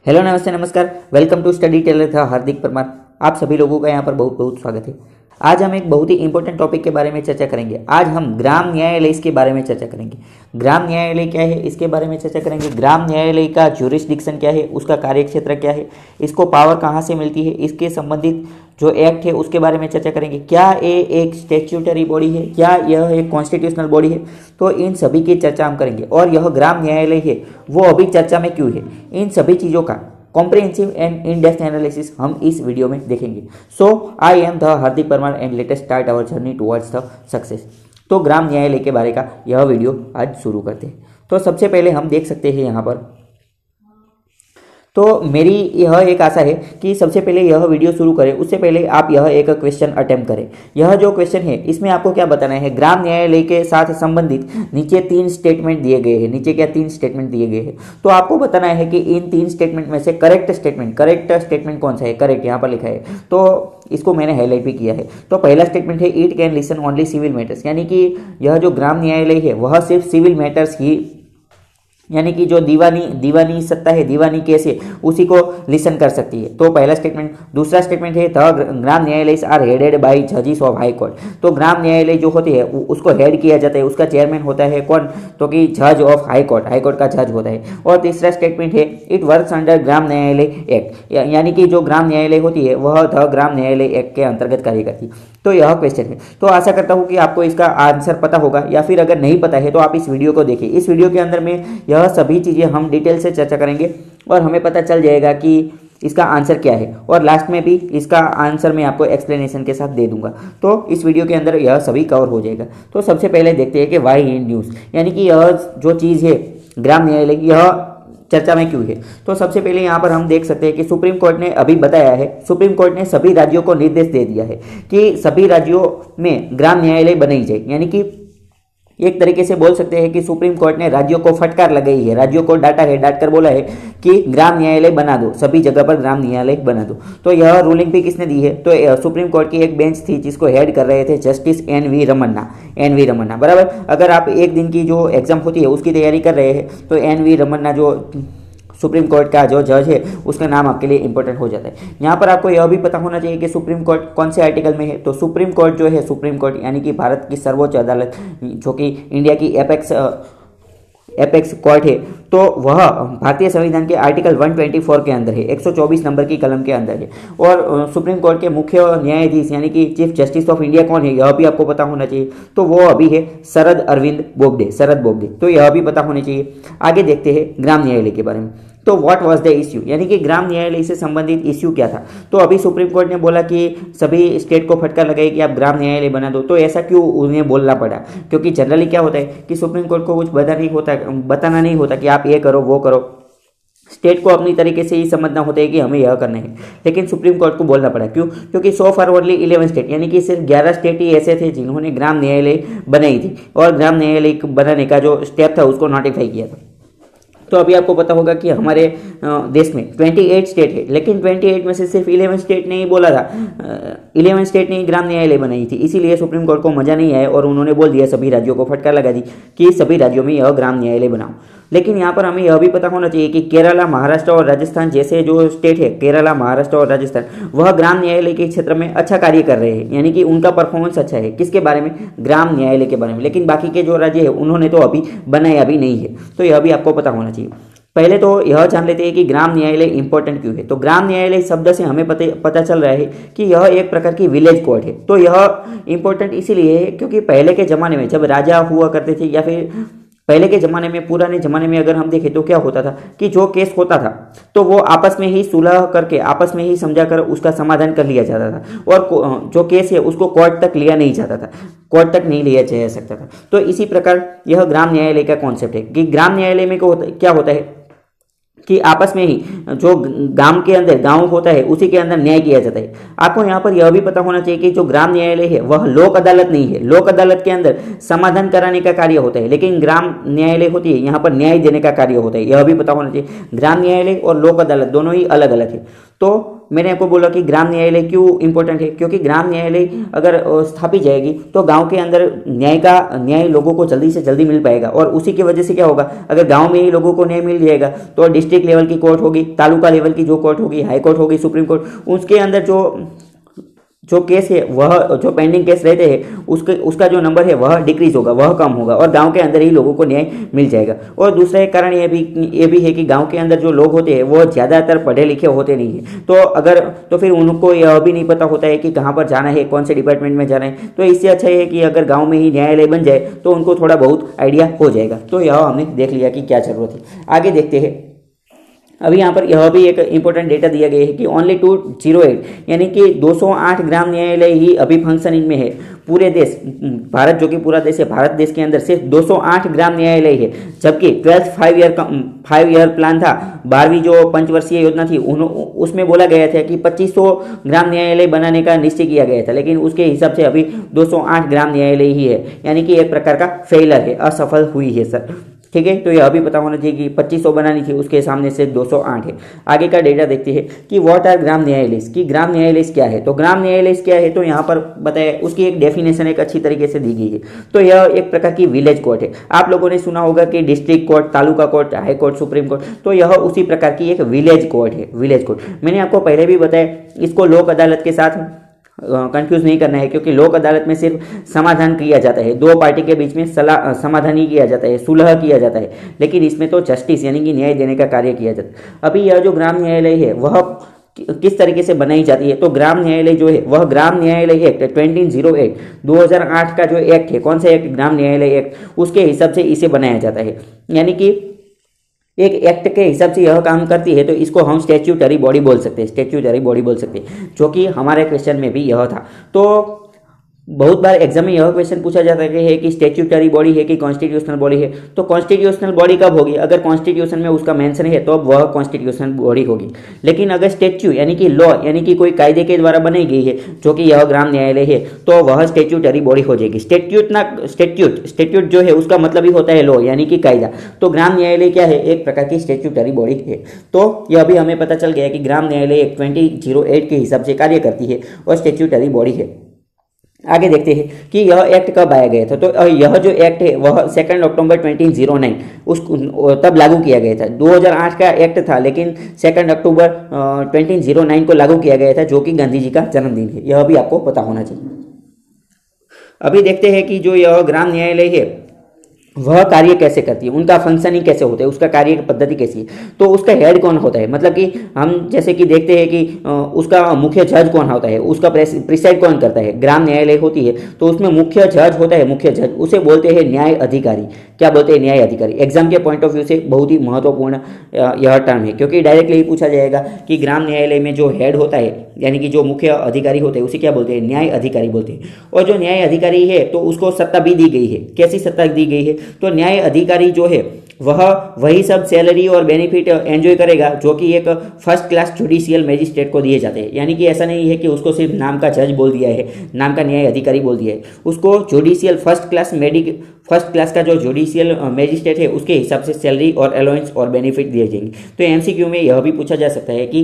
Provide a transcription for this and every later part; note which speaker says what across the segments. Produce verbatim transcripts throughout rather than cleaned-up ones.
Speaker 1: Hello नमस्ते नमस्कार, welcome to study Taylor था हार्दिक परमार। आप सभी लोगों का यहाँ पर बहुत बहुत स्वागत है। आज हम एक बहुत ही इंपॉर्टेंट टॉपिक के बारे में चर्चा करेंगे। आज हम ग्राम न्यायालय इसके बारे में चर्चा करेंगे। ग्राम न्यायालय क्या है इसके बारे में चर्चा करेंगे। ग्राम न्यायालय का ज्यूरिसडिक्शन क्या है, उसका कार्यक्षेत्र क्या है, इसको पावर कहाँ से मिलती है, इसके संबंधित जो एक्ट है उसके बारे में चर्चा करेंगे। क्या ये एक स्टैट्यूटरी बॉडी है, क्या यह एक कॉन्स्टिट्यूशनल बॉडी है, तो इन सभी की चर्चा हम करेंगे। और यह ग्राम न्यायालय है वो अभी चर्चा में क्यों है, इन सभी चीज़ों का comprehensive and in depth analysis हम इस वीडियो में देखेंगे। So I am the Hardik Parmar and latest start our journey towards the success. तो ग्राम न्यायालय के बारे का यह वीडियो आज शुरू करते हैं। तो सबसे पहले हम देख सकते हैं यहाँ पर, तो मेरी यह एक आशा है कि सबसे पहले यह वीडियो शुरू करें उससे पहले आप यह एक क्वेश्चन अटेम्प्ट करें। यह जो क्वेश्चन है इसमें आपको क्या बताना है, ग्राम न्यायालय के साथ संबंधित नीचे तीन स्टेटमेंट दिए गए हैं। नीचे क्या तीन स्टेटमेंट दिए गए हैं, तो आपको बताना है कि इन तीन स्टेटमेंट में से करेक्ट स्टेटमेंट करेक्ट स्टेटमेंट कौन सा है। करेक्ट यहाँ पर लिखा है, तो इसको मैंने हाईलाइट भी किया है। तो पहला स्टेटमेंट है, it can listen only civil matters, यानी कि यह जो ग्राम न्यायालय है वह सिर्फ सिविल मैटर्स ही, यानी कि जो दीवानी दीवानी सत्ता है, दीवानी केस है, उसी को लिसन कर सकती है। तो पहला स्टेटमेंट। दूसरा स्टेटमेंट है, the Gram Nyayalaya are headed by जजेस ऑफ हाई कोर्ट। तो ग्राम न्यायालय जो होती है उसको हेड किया जाता है, उसका चेयरमैन होता है कौन, तो कि जज of high court, high court का जज होता है। और तीसरा स्टेटमेंट है, इट वर्क्स अंडर ग्राम न्यायालय एक्ट, यानी कि जो ग्राम न्यायालय होती है वह द ग्राम न्यायालय एक्ट के अंतर्गत कार्य करती है। तो यह क्वेश्चन है। तो आशा करता हूँ कि आपको इसका आंसर पता होगा, या फिर अगर नहीं पता है तो आप इस वीडियो को देखिए। इस वीडियो के अंदर में यह सभी चीज़ें हम डिटेल से चर्चा करेंगे और हमें पता चल जाएगा कि इसका आंसर क्या है। और लास्ट में भी इसका आंसर मैं आपको एक्सप्लेनेशन के साथ दे दूंगा। तो इस वीडियो के अंदर यह सभी कवर हो जाएगा। तो सबसे पहले देखते हैं कि वाई इन न्यूज़, यानी कि यह जो चीज़ है ग्राम न्यायालय यह चर्चा में क्यों है। तो सबसे पहले यहाँ पर हम देख सकते हैं कि सुप्रीम कोर्ट ने अभी बताया है, सुप्रीम कोर्ट ने सभी राज्यों को निर्देश दे दिया है कि सभी राज्यों में ग्राम न्यायालय बनाई जाए। यानी कि एक तरीके से बोल सकते हैं कि सुप्रीम कोर्ट ने राज्यों को फटकार लगाई है, राज्यों को डांटा है, डांट कर बोला है कि ग्राम न्यायालय बना दो, सभी जगह पर ग्राम न्यायालय बना दो। तो यह रूलिंग भी किसने दी है, तो सुप्रीम कोर्ट की एक बेंच थी जिसको हेड कर रहे थे justice N V Ramana N V Ramana बराबर। अगर आप एक दिन की जो एग्जाम होती है उसकी तैयारी कर रहे हैं तो एन वी रमन्ना जो सुप्रीम कोर्ट का जो जज है उसका नाम आपके लिए इंपॉर्टेंट हो जाता है। यहाँ पर आपको यह भी पता होना चाहिए कि सुप्रीम कोर्ट कौन से आर्टिकल में है। तो सुप्रीम कोर्ट जो है, सुप्रीम कोर्ट यानी कि भारत की सर्वोच्च अदालत, जो कि इंडिया की एपेक्स एपेक्स कोर्ट है, तो वह भारतीय संविधान के आर्टिकल एक सौ चौबीस के अंदर है, एक सौ चौबीस नंबर की कलम के अंदर है। और सुप्रीम कोर्ट के मुख्य न्यायाधीश यानी कि चीफ जस्टिस ऑफ इंडिया कौन है यह भी आपको पता होना चाहिए। तो वो अभी है शरद अरविंद बोबडे, शरद बोबडे, तो यह भी पता होना चाहिए। आगे देखते हैं ग्राम न्यायालय के बारे में। तो व्हाट वाज द इश्यू, यानी कि ग्राम न्यायालय से संबंधित इश्यू क्या था। तो अभी सुप्रीम कोर्ट ने बोला कि सभी स्टेट को फटकार लगाई कि आप ग्राम न्यायालय बना दो। तो ऐसा क्यों उन्हें बोलना पड़ा, क्योंकि जनरली क्या होता है कि सुप्रीम कोर्ट को कुछ बता नहीं होता बताना नहीं होता कि आप ये करो वो करो, स्टेट को अपनी तरीके से ही समझना होता है कि हमें यह करना है। लेकिन सुप्रीम कोर्ट को बोलना पड़ा, क्यों, क्योंकि so far only eleven state, यानी कि सिर्फ ग्यारह स्टेट ही ऐसे थे जिन्होंने ग्राम न्यायालय बनाई थी और ग्राम न्यायालय बनाने का जो स्टेप था उसको नोटिफाई किया था। तो अभी आपको पता होगा कि हमारे देश में अट्ठाईस स्टेट है, लेकिन अट्ठाईस में से सिर्फ ग्यारह स्टेट ने ही बोला था, ग्यारह स्टेट ने ही ग्राम न्यायालय बनाई थी। इसीलिए सुप्रीम कोर्ट को मजा नहीं आया और उन्होंने बोल दिया, सभी राज्यों को फटकार लगा दी कि सभी राज्यों में यह ग्राम न्यायालय बनाओ। लेकिन यहाँ पर हमें यह भी पता होना चाहिए कि केरला, महाराष्ट्र और राजस्थान जैसे जो स्टेट है, केरला, महाराष्ट्र और राजस्थान, वह ग्राम न्यायालय के क्षेत्र में अच्छा कार्य कर रहे हैं, यानी कि उनका परफॉर्मेंस अच्छा है। किसके बारे में, ग्राम न्यायालय के बारे में। लेकिन बाकी के जो राज्य है उन्होंने तो अभी बनाया भी नहीं है। तो यह भी आपको पता होना चाहिए। पहले तो यह जान लेते हैं कि ग्राम न्यायालय इंपॉर्टेंट क्यों है। तो ग्राम न्यायालय शब्द से हमें पता पता चल रहा है कि यह एक प्रकार की विलेज कोर्ट है। तो यह इंपॉर्टेंट इसीलिए है क्योंकि पहले के ज़माने में जब राजा हुआ करते थे, या फिर पहले के ज़माने में, पुराने ज़माने में अगर हम देखें तो क्या होता था कि जो केस होता था तो वो आपस में ही सुलह करके, आपस में ही समझा कर उसका समाधान कर लिया जाता था। और जो केस है उसको कोर्ट तक लिया नहीं जाता था, कोर्ट तक नहीं लिया जा सकता था। तो इसी प्रकार यह ग्राम न्यायालय का कॉन्सेप्ट है कि ग्राम न्यायालय में क्या होता है कि आपस में ही जो गांव के अंदर गांव होता है उसी के अंदर न्याय किया जाता है। आपको यहाँ पर यह भी पता होना चाहिए कि जो ग्राम न्यायालय है वह लोक अदालत नहीं है। लोक अदालत के अंदर समाधान कराने का कार्य होता है, लेकिन ग्राम न्यायालय होती है यहाँ पर न्याय देने का कार्य होता है। यह भी पता होना चाहिए। ग्राम न्यायालय और लोक अदालत दोनों ही अलग अलग है। तो मैंने आपको बोला कि ग्राम न्यायालय क्यों इंपॉर्टेंट है, क्योंकि ग्राम न्यायालय अगर स्थापित जाएगी तो गांव के अंदर न्याय का न्याय लोगों को जल्दी से जल्दी मिल पाएगा। और उसी की वजह से क्या होगा, अगर गांव में ही लोगों को न्याय मिल जाएगा तो डिस्ट्रिक्ट लेवल की कोर्ट होगी, तालुका लेवल की जो कोर्ट होगी, हाई कोर्ट होगी, सुप्रीम कोर्ट, उसके अंदर जो जो केस है वह जो पेंडिंग केस रहते हैं उसके उसका जो नंबर है वह डिक्रीज होगा, वह कम होगा और गांव के अंदर ही लोगों को न्याय मिल जाएगा। और दूसरा एक कारण यह भी ये भी है कि गांव के अंदर जो लोग होते हैं वो ज़्यादातर पढ़े लिखे होते नहीं हैं, तो अगर तो फिर उनको यह भी नहीं पता होता है कि कहाँ पर जाना है, कौन से डिपार्टमेंट में जाना है। तो इससे अच्छा है कि अगर गाँव में ही न्यायालय बन जाए तो उनको थोड़ा बहुत आइडिया हो जाएगा। तो यह हमने देख लिया कि क्या जरूरत है। आगे देखते हैं। अभी यहाँ पर यह भी एक इंपॉर्टेंट डेटा दिया गया है कि ओनली टू जीरो एट यानी कि दो सौ आठ ग्राम न्यायालय ही अभी फंक्शनिंग में है। पूरे देश भारत जो कि पूरा देश है, भारत देश के अंदर सिर्फ दो सौ आठ ग्राम न्यायालय है, जबकि twelfth five year five year plan था, बारहवीं जो पंचवर्षीय योजना थी उन उसमें बोला गया था कि पच्चीस सौ ग्राम न्यायालय बनाने का निश्चय किया गया था, लेकिन उसके हिसाब से अभी दो सौ आठ ग्राम न्यायालय ही है, यानी कि एक प्रकार का फेलर है, असफल हुई है सर। ठीक है, तो यह भी पता होना चाहिए कि पच्चीस सौ बनानी थी, उसके सामने से दो सौ आठ है। आगे का डेटा देखते हैं कि व्हाट आर ग्राम न्यायालय, कि ग्राम न्यायालय क्या है। तो ग्राम न्यायालय क्या है, तो यहाँ पर बताया उसकी एक डेफिनेशन एक अच्छी तरीके से दी गई है। तो यह एक प्रकार की विलेज कोर्ट है। आप लोगों ने सुना होगा कि district court, taluka court, high court, supreme court, तो यह उसी प्रकार की एक विलेज कोर्ट है। विलेज कोर्ट मैंने आपको पहले भी बताया, इसको लोक अदालत के साथ कंफ्यूज नहीं करना है, क्योंकि लोक अदालत में सिर्फ समाधान किया जाता है, दो पार्टी के बीच में सलाह समाधान ही किया जाता है, सुलह किया जाता है, लेकिन इसमें तो जस्टिस यानी कि न्याय देने का कार्य किया जाता है। अभी यह जो ग्राम न्यायालय है वह किस तरीके से बनाई जाती है, तो ग्राम न्यायालय जो है वह ग्राम न्यायालय एक्ट ट्वेंटी जीरो एट दो हज़ार आठ का जो एक्ट है, कौन सा एक्ट, ग्राम न्यायालय एक्ट, उसके हिसाब से इसे बनाया जाता है। यानी कि एक एक्ट के हिसाब से यह काम करती है, तो इसको हम स्टैट्यूटरी बॉडी बोल सकते हैं, स्टैट्यूटरी बॉडी बोल सकते हैं, जो कि हमारे क्वेश्चन में भी यह था। तो बहुत बार एग्जाम में यह क्वेश्चन पूछा जाता है कि स्टैट्यूटरी बॉडी है कि कॉन्स्टिट्यूशनल बॉडी है। तो कॉन्स्टिट्यूशनल बॉडी कब होगी, अगर कॉन्स्टिट्यूशन में उसका मेंशन है तो वह कॉन्स्टिट्यूशनल बॉडी होगी। लेकिन अगर स्टैच्यू यानी कि लॉ यानी कि कोई कायदे के द्वारा बनाई गई है, जो कि यह ग्राम न्यायालय है, तो वह स्टैट्यूटरी बॉडी हो जाएगी। स्टैट्यूट ना स्टैट्यूट स्टैट्यूट जो है उसका मतलब ही होता है लॉ यानी कि कायदा। तो ग्राम न्यायालय क्या है, एक प्रकार की स्टैट्यूटरी बॉडी है। तो यह भी हमें पता चल गया कि ग्राम न्यायालय एक ट्वेंटी जीरो एट के हिसाब से कार्य करती है और स्टैट्यूटरी बॉडी है। आगे देखते हैं कि यह एक्ट कब आया गया था। तो यह जो एक्ट है वह second October twenty zero nine उस तब लागू किया गया था। दो हज़ार आठ का एक्ट था, लेकिन second October twenty zero nine को लागू किया गया था, जो कि गांधी जी का जन्मदिन है। यह भी आपको पता होना चाहिए। अभी देखते हैं कि जो यह ग्राम न्यायालय है वह कार्य कैसे करती है, उनका फंक्शनिंग कैसे होता है, उसका कार्य पद्धति कैसी है। तो उसका हेड कौन होता है, मतलब कि हम जैसे कि देखते हैं कि उसका मुख्य जज कौन होता है, उसका प्रिसाइड कौन करता है। ग्राम न्यायालय होती है तो उसमें मुख्य जज होता है, मुख्य जज उसे बोलते हैं न्याय अधिकारी। क्या बोलते हैं, न्याय अधिकारी। एग्जाम के पॉइंट ऑफ व्यू से बहुत ही महत्वपूर्ण यह टर्म है, क्योंकि डायरेक्टली ही पूछा जाएगा कि ग्राम न्यायालय में जो हेड होता है यानी कि जो मुख्य अधिकारी होते हैं उसे क्या बोलते हैं, न्याय अधिकारी बोलते हैं। और जो न्याय अधिकारी है तो उसको सत्ता भी दी गई है। कैसी सत्ता दी गई है, तो न्याय अधिकारी जो है वह वही सब सैलरी और बेनिफिट एंजॉय करेगा जो कि एक फर्स्ट क्लास जुडिशियल मैजिस्ट्रेट को दिए जाते हैं। यानी कि ऐसा नहीं है कि उसको सिर्फ नाम का जज बोल दिया है, नाम का न्याय अधिकारी बोल दिया है, उसको जुडिशियल फर्स्ट क्लास मेडिक फर्स्ट क्लास का जो जुडिशियल मैजिस्ट्रेट है उसके हिसाब से सैलरी और अलाउंस और बेनिफिट दिए जाएंगे। तो एमसीक्यू में यह भी पूछा जा सकता है कि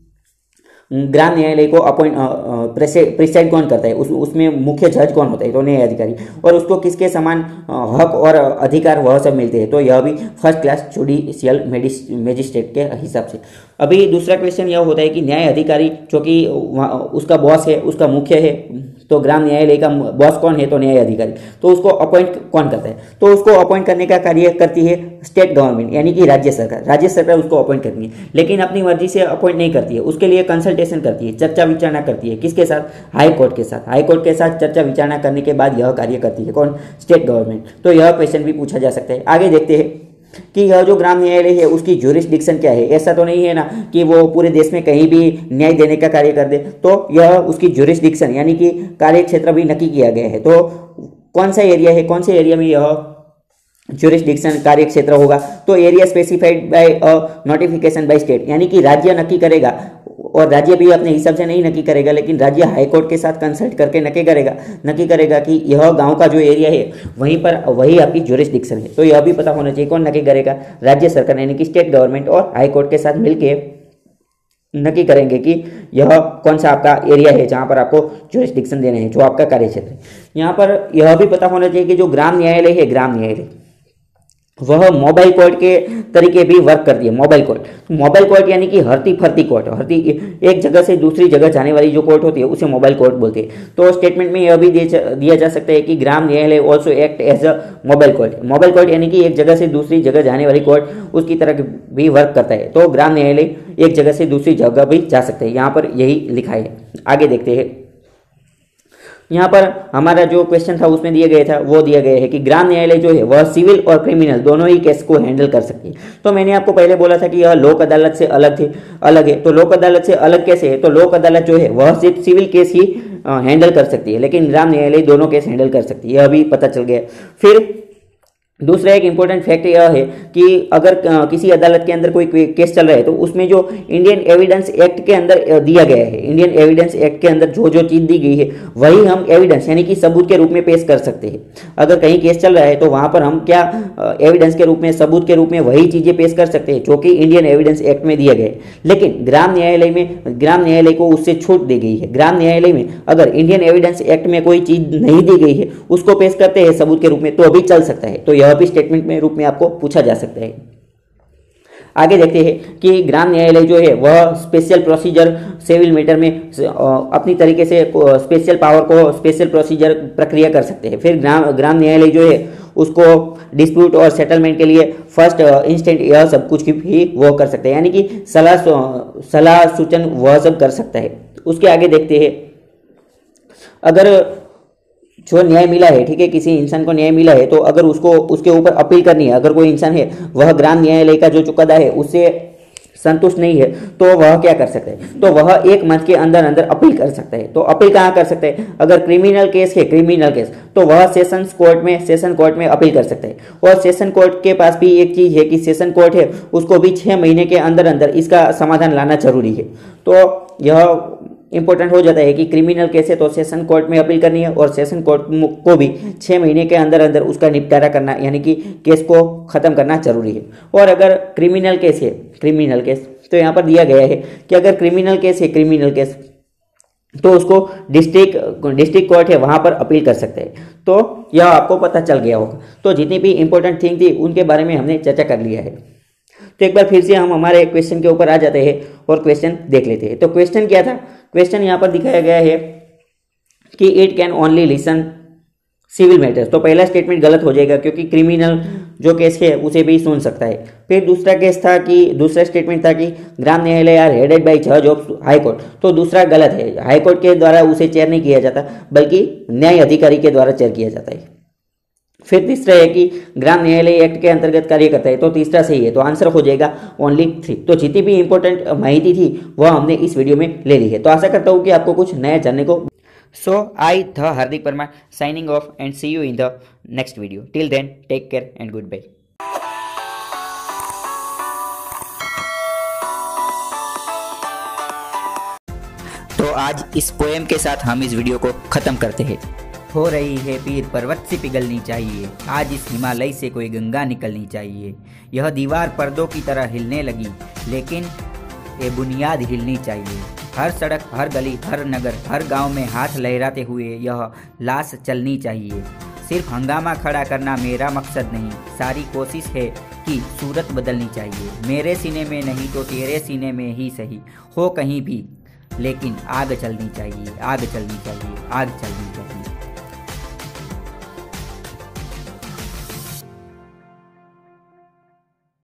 Speaker 1: ग्राम न्यायालय को अपॉइंट प्रिसाइड कौन करता है, उस उसमें मुख्य जज कौन होता है, तो न्याय अधिकारी, और उसको किसके समान हक और अधिकार वह सब मिलते हैं। तो यह भी फर्स्ट क्लास जुडिशियल मैजिस्ट्रेट के हिसाब से। अभी दूसरा क्वेश्चन यह होता है कि न्याय अधिकारी जो कि उसका बॉस है, उसका मुख्य है, तो ग्राम न्यायालय का बॉस कौन है, तो न्याय अधिकारी। तो उसको अपॉइंट कौन करता है, तो उसको अपॉइंट करने का कार्य करती है स्टेट गवर्नमेंट यानी कि राज्य सरकार। राज्य सरकार उसको अपॉइंट करती है, लेकिन अपनी मर्जी से अपॉइंट नहीं करती है, उसके लिए कंसल्टेशन करती है, चर्चा विचारणा करती है। किसके साथ, हाई कोर्ट के साथ। हाई कोर्ट के साथ चर्चा विचारणा करने के बाद यह कार्य करती है कौन, स्टेट गवर्नमेंट। तो यह क्वेश्चन भी पूछा जा सकता है। आगे देखते हैं कि यह जो ग्राम न्यायालय है उसकी ज्यूरिसडिक्शन क्या है। ऐसा तो नहीं है ना कि वो पूरे देश में कहीं भी न्याय देने का कार्य कर दे, तो यह उसकी ज्यूरिसडिक्शन यानी कि कार्य क्षेत्र भी नक्की किया गया है। तो कौन सा एरिया है, कौन से एरिया में यह ज्यूरिसडिक्शन कार्य क्षेत्र होगा, तो area specified by a notification by state, यानी कि राज्य नक्की करेगा, और राज्य भी अपने हिसाब से नहीं नक्की करेगा, लेकिन राज्य हाई कोर्ट के साथ कंसल्ट करके नक्की करेगा नक्की करेगा कि यह गांव का जो एरिया है वहीं पर वही आपकी ज्यूरिसडिक्शन है। तो यह भी पता होना चाहिए कौन नक्की करेगा, राज्य सरकार यानी कि स्टेट गवर्नमेंट, और हाई कोर्ट के साथ मिलकर नक्की करेंगे कि यह कौन सा आपका एरिया है जहाँ पर आपको ज्यूरिसडिक्शन देने हैं, जो आपका कार्य क्षेत्र है। यहाँ पर यह भी पता होना चाहिए कि जो ग्राम न्यायालय है, ग्राम न्यायालय वह मोबाइल कोर्ट के तरीके भी वर्क करती है। मोबाइल कोर्ट, मोबाइल कोर्ट यानी कि हरती फरती कोर्ट, हरती एक जगह से दूसरी जगह जाने वाली जो कोर्ट होती है उसे मोबाइल कोर्ट बोलते हैं। तो स्टेटमेंट में यह भी दिया जा सकता है कि Gram Nyayalaya also act as a mobile court. Mobile court यानी कि एक जगह से दूसरी जगह जाने वाली कोर्ट, उसकी तरह भी वर्क करता है। तो ग्राम न्यायालय एक जगह से दूसरी जगह भी जा सकते हैं, यहाँ पर यही लिखा है। आगे देखते हैं, यहाँ पर हमारा जो क्वेश्चन था उसमें दिया गया था, वो दिया गया है कि ग्राम न्यायालय जो है वह सिविल और क्रिमिनल दोनों ही केस को हैंडल कर सकती है। तो मैंने आपको पहले बोला था कि यह लोक अदालत से अलग थे अलग है। तो लोक अदालत से अलग कैसे है? तो लोक अदालत जो है वह सिर्फ सिविल केस ही हैंडल कर सकती है, लेकिन ग्राम न्यायालय दोनों केस हैंडल कर सकती है, यह भी पता चल गया। फिर दूसरा एक इंपॉर्टेंट फैक्ट यह है कि अगर किसी अदालत के अंदर कोई केस चल रहा है तो उसमें जो इंडियन एविडेंस एक्ट के अंदर दिया गया है, इंडियन एविडेंस एक्ट के अंदर जो जो चीज़ दी गई है वही हम एविडेंस यानी कि सबूत के रूप में पेश कर सकते हैं। अगर कहीं केस चल रहा है तो वहाँ पर हम क्या एविडेंस के रूप में, सबूत के रूप में वही चीज़ें पेश कर सकते हैं जो कि इंडियन एविडेंस एक्ट में दिया गया है। लेकिन ग्राम न्यायालय में, ग्राम न्यायालय को उससे छूट दी गई है। ग्राम न्यायालय में अगर इंडियन एविडेंस एक्ट में कोई चीज़ नहीं दी गई है उसको पेश करते हैं सबूत के रूप में, तो अभी चल सकता है। तो यह भी स्टेटमेंट में रूप में आपको पूछा जा सकता है। आगे देखते हैं कि ग्राम न्यायालय जो है वह स्पेशल प्रोसीजर सिविल मैटर में अपनी तरीके से स्पेशल पावर को, स्पेशल प्रोसीजर प्रक्रिया कर सकते हैं। फिर ग्राम ग्राम न्यायालय जो है उसको डिस्प्यूट और सेटलमेंट के लिए फर्स्ट इंस्टेंट यह सब कुछ भी वो कर सकते हैं, यानी कि सलाह सलाह सूचन वह सब कर सकता है। उसके आगे देखते हैं, अगर जो न्याय मिला है, ठीक है, किसी इंसान को न्याय मिला है तो अगर उसको उसके ऊपर अपील करनी है, अगर कोई इंसान है वह ग्राम न्यायालय का जो चुकादा है उससे संतुष्ट नहीं है तो वह क्या कर सकता है? तो वह एक मंथ के अंदर अंदर अपील कर सकता है। तो अपील कहाँ कर सकता है? अगर क्रिमिनल केस है, क्रिमिनल केस, तो वह सेशंस कोर्ट में सेशन कोर्ट में अपील कर सकता है। और सेशन कोर्ट के पास भी एक चीज़ है कि सेशन कोर्ट है उसको भी छः महीने के अंदर अंदर इसका समाधान लाना जरूरी है। तो यह इंपॉर्टेंट हो जाता है कि क्रिमिनल केस है तो सेशन कोर्ट में अपील करनी है और सेशन कोर्ट को भी छः महीने के अंदर अंदर उसका निपटारा करना, यानी कि केस को ख़त्म करना जरूरी है। और अगर क्रिमिनल केस है, क्रिमिनल केस तो यहाँ पर दिया गया है कि अगर क्रिमिनल केस है, क्रिमिनल केस तो उसको डिस्ट्रिक्ट डिस्ट्रिक्ट कोर्ट है वहाँ पर अपील कर सकते हैं। तो यह आपको पता चल गया होगा। तो जितनी भी इंपॉर्टेंट थिंग थी उनके बारे में हमने चर्चा कर लिया है। तो एक बार फिर से हम हमारे क्वेश्चन के ऊपर आ जाते हैं और क्वेश्चन देख लेते हैं। तो क्वेश्चन क्या था? क्वेश्चन यहाँ पर दिखाया गया है कि it can only listen civil matters. तो पहला स्टेटमेंट गलत हो जाएगा क्योंकि क्रिमिनल जो केस है उसे भी सुन सकता है। फिर दूसरा केस था कि दूसरा स्टेटमेंट था कि Gram Nyayalaya are headed by जज ऑफ हाई कोर्ट। तो दूसरा गलत है, हाई कोर्ट के द्वारा उसे चेयर नहीं किया जाता बल्कि न्याय अधिकारी के द्वारा चेयर किया जाता है। फिर तीसरा है कि ग्राम न्यायालय एक्ट के अंतर्गत कार्य करता है। तो तीसरा सही है, तो आंसर हो जाएगा ओनली थ्री। तो जितनी भी इंपॉर्टेंट माहिती थी वह हमने इस वीडियो में ले ली है। तो आशा करता हूँ कि आपको कुछ नया जानने को। So I the Hardik Parmar signing off and see you in the next video. Till then take care and good bye. तो आज इस पोएम के साथ हम इस वीडियो को खत्म करते हैं। हो रही है पीर पर्वत से पिघलनी चाहिए, आज इस हिमालय से कोई गंगा निकलनी चाहिए। यह दीवार पर्दों की तरह हिलने लगी लेकिन ये बुनियाद हिलनी चाहिए। हर सड़क, हर गली, हर नगर, हर गांव में हाथ लहराते हुए यह लाश चलनी चाहिए। सिर्फ हंगामा खड़ा करना मेरा मकसद नहीं, सारी कोशिश है कि सूरत बदलनी चाहिए। मेरे सीने में नहीं तो तेरे सीने में ही सही हो कहीं भी, लेकिन आग चलनी चाहिए, आग चलनी चाहिए, आग चलनी चाहिए।